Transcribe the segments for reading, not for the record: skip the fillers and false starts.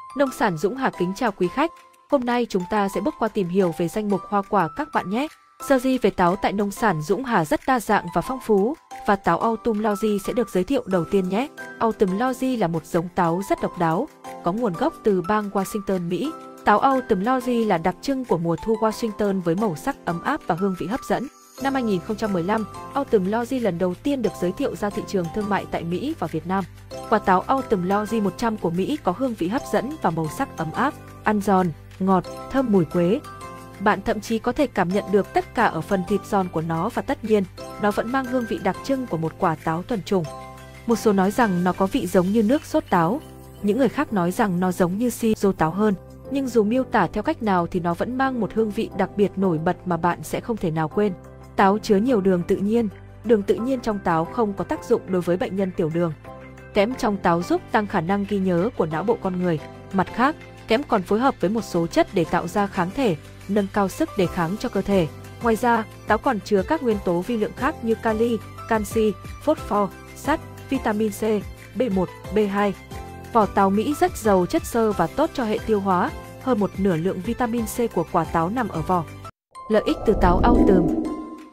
Nông sản Dũng Hà kính chào quý khách. Hôm nay chúng ta sẽ bước qua tìm hiểu về danh mục hoa quả các bạn nhé. Sơ di về táo tại nông sản Dũng Hà rất đa dạng và phong phú, và táo Autumn Logi sẽ được giới thiệu đầu tiên nhé. Autumn Logi là một giống táo rất độc đáo, có nguồn gốc từ bang Washington, Mỹ. Táo Autumn Logi là đặc trưng của mùa thu Washington với màu sắc ấm áp và hương vị hấp dẫn. Năm 2015, Autumn Logi lần đầu tiên được giới thiệu ra thị trường thương mại tại Mỹ và Việt Nam. Quả táo Autumn Logi 100 của Mỹ có hương vị hấp dẫn và màu sắc ấm áp, ăn giòn, ngọt, thơm mùi quế. Bạn thậm chí có thể cảm nhận được tất cả ở phần thịt giòn của nó, và tất nhiên, nó vẫn mang hương vị đặc trưng của một quả táo thuần chủng. Một số nói rằng nó có vị giống như nước sốt táo, những người khác nói rằng nó giống như siro táo hơn. Nhưng dù miêu tả theo cách nào thì nó vẫn mang một hương vị đặc biệt nổi bật mà bạn sẽ không thể nào quên. Táo chứa nhiều đường tự nhiên. Đường tự nhiên trong táo không có tác dụng đối với bệnh nhân tiểu đường. Kẽm trong táo giúp tăng khả năng ghi nhớ của não bộ con người. Mặt khác, kẽm còn phối hợp với một số chất để tạo ra kháng thể, nâng cao sức đề kháng cho cơ thể. Ngoài ra, táo còn chứa các nguyên tố vi lượng khác như kali, canxi, phosphor, sắt, vitamin C, B1, B2. Vỏ táo Mỹ rất giàu chất xơ và tốt cho hệ tiêu hóa. Hơn một nửa lượng vitamin C của quả táo nằm ở vỏ. Lợi ích từ táo Autumn.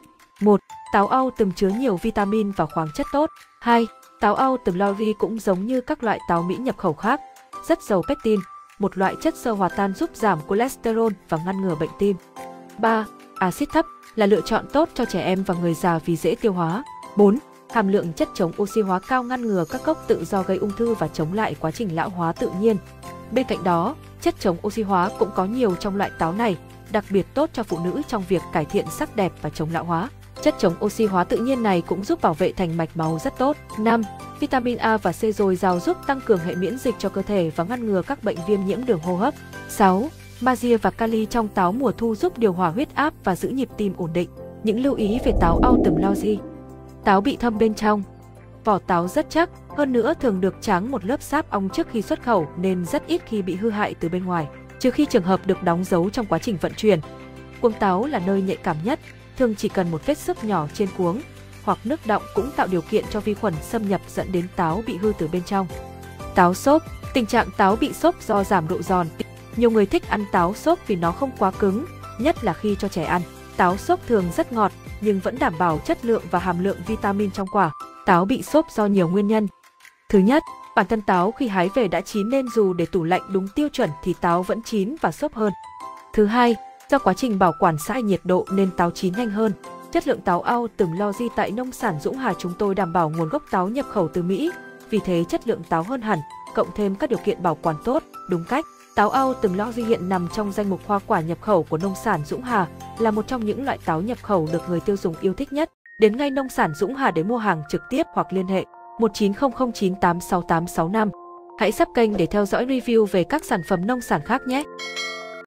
1. Táo Autumn chứa nhiều vitamin và khoáng chất tốt. 2. Táo Autumn Logi cũng giống như các loại táo Mỹ nhập khẩu khác, rất giàu pectin, một loại chất xơ hòa tan giúp giảm cholesterol và ngăn ngừa bệnh tim. 3. Axit thấp là lựa chọn tốt cho trẻ em và người già vì dễ tiêu hóa. 4. Hàm lượng chất chống oxy hóa cao ngăn ngừa các gốc tự do gây ung thư và chống lại quá trình lão hóa tự nhiên. Bên cạnh đó, chất chống oxy hóa cũng có nhiều trong loại táo này, đặc biệt tốt cho phụ nữ trong việc cải thiện sắc đẹp và chống lão hóa. Chất chống oxy hóa tự nhiên này cũng giúp bảo vệ thành mạch máu rất tốt. 5. Vitamin A và C dồi dào giúp tăng cường hệ miễn dịch cho cơ thể và ngăn ngừa các bệnh viêm nhiễm đường hô hấp. 6. Magie và kali trong táo mùa thu giúp điều hòa huyết áp và giữ nhịp tim ổn định. Những lưu ý về táo Autumn Logi. Táo bị thâm bên trong. Vỏ táo rất chắc, hơn nữa thường được tráng một lớp sáp ong trước khi xuất khẩu nên rất ít khi bị hư hại từ bên ngoài, trừ khi trường hợp được đóng dấu trong quá trình vận chuyển. Cuống táo là nơi nhạy cảm nhất, thường chỉ cần một vết xước nhỏ trên cuống, hoặc nước đọng cũng tạo điều kiện cho vi khuẩn xâm nhập dẫn đến táo bị hư từ bên trong. Táo xốp. Tình trạng táo bị xốp do giảm độ giòn. Nhiều người thích ăn táo xốp vì nó không quá cứng, nhất là khi cho trẻ ăn. Táo xốp thường rất ngọt, nhưng vẫn đảm bảo chất lượng và hàm lượng vitamin trong quả. Táo bị xốp do nhiều nguyên nhân. Thứ nhất, bản thân táo khi hái về đã chín nên dù để tủ lạnh đúng tiêu chuẩn thì táo vẫn chín và xốp hơn. Thứ hai, do quá trình bảo quản sai nhiệt độ nên táo chín nhanh hơn. Chất lượng táo Autumn Logi tại nông sản Dũng Hà chúng tôi đảm bảo nguồn gốc táo nhập khẩu từ Mỹ, vì thế chất lượng táo hơn hẳn, cộng thêm các điều kiện bảo quản tốt, đúng cách. Táo Autumn Logi hiện nằm trong danh mục hoa quả nhập khẩu của nông sản Dũng Hà, là một trong những loại táo nhập khẩu được người tiêu dùng yêu thích nhất. Đến ngay nông sản Dũng Hà để mua hàng trực tiếp hoặc liên hệ 1900986865. Hãy sub kênh để theo dõi review về các sản phẩm nông sản khác nhé.